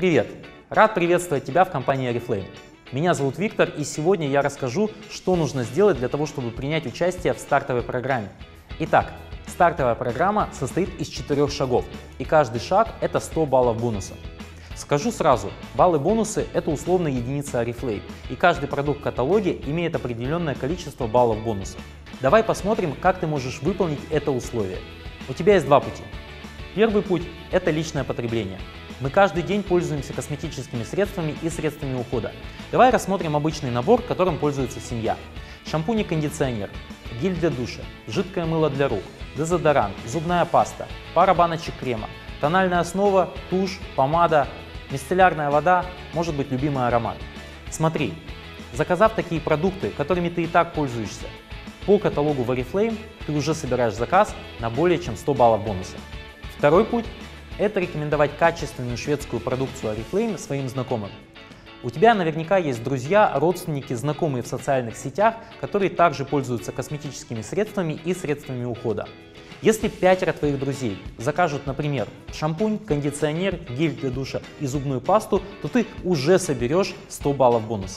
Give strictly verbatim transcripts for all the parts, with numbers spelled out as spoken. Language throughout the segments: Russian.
Привет! Рад приветствовать тебя в компании Oriflame. Меня зовут Виктор, и сегодня я расскажу, что нужно сделать для того, чтобы принять участие в стартовой программе. Итак, стартовая программа состоит из четырех шагов, и каждый шаг – это сто баллов бонуса. Скажу сразу, баллы-бонусы – это условная единица Oriflame, и каждый продукт в каталоге имеет определенное количество баллов бонуса. Давай посмотрим, как ты можешь выполнить это условие. У тебя есть два пути. Первый путь – это личное потребление. Мы каждый день пользуемся косметическими средствами и средствами ухода. Давай рассмотрим обычный набор, которым пользуется семья. Шампунь и кондиционер, гель для душа, жидкое мыло для рук, дезодорант, зубная паста, пара баночек крема, тональная основа, тушь, помада, мицеллярная вода, может быть любимый аромат. Смотри, заказав такие продукты, которыми ты и так пользуешься, по каталогу в Oriflame ты уже собираешь заказ на более чем сто баллов бонуса. Второй путь – это рекомендовать качественную шведскую продукцию Oriflame своим знакомым. У тебя наверняка есть друзья, родственники, знакомые в социальных сетях, которые также пользуются косметическими средствами и средствами ухода. Если пятеро твоих друзей закажут, например, шампунь, кондиционер, гель для душа и зубную пасту, то ты уже соберешь сто баллов бонуса.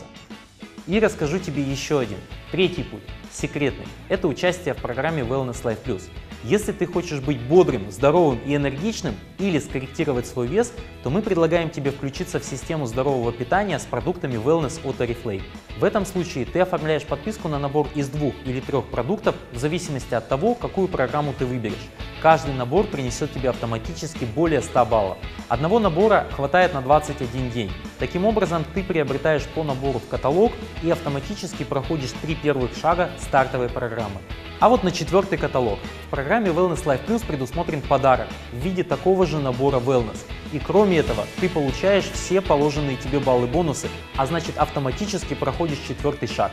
И расскажу тебе еще один, третий путь, секретный. Это участие в программе Wellness Life Plus. Если ты хочешь быть бодрым, здоровым и энергичным или скорректировать свой вес, то мы предлагаем тебе включиться в систему здорового питания с продуктами Wellness от Oriflame. В этом случае ты оформляешь подписку на набор из двух или трех продуктов в зависимости от того, какую программу ты выберешь. Каждый набор принесет тебе автоматически более ста баллов. Одного набора хватает на двадцать один день. Таким образом, ты приобретаешь по набору в каталог и автоматически проходишь три первых шага стартовой программы. А вот на четвертый каталог. В программе Wellness Life Plus предусмотрен подарок в виде такого же набора Wellness. И кроме этого, ты получаешь все положенные тебе баллы-бонусы, а значит автоматически проходишь четвертый шаг.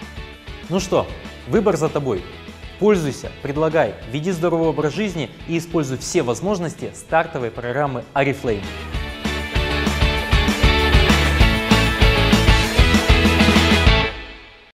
Ну что, выбор за тобой. Пользуйся, предлагай, веди здоровый образ жизни и используй все возможности стартовой программы Oriflame.